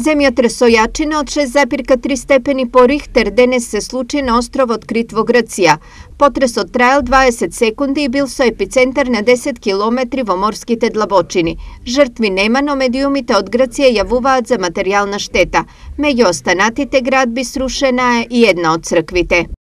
Земјотрес со јачина од 6,3 степени по Рихтер денес се случи на островот Крит во Грција. Потресот траел 20 секунди и бил со епицентар на 10 километри во морските длабочини. Жртви нема, но медиумите од Грција јавуваат за материјална штета. Меѓу останатите градби срушена е и една од црквите.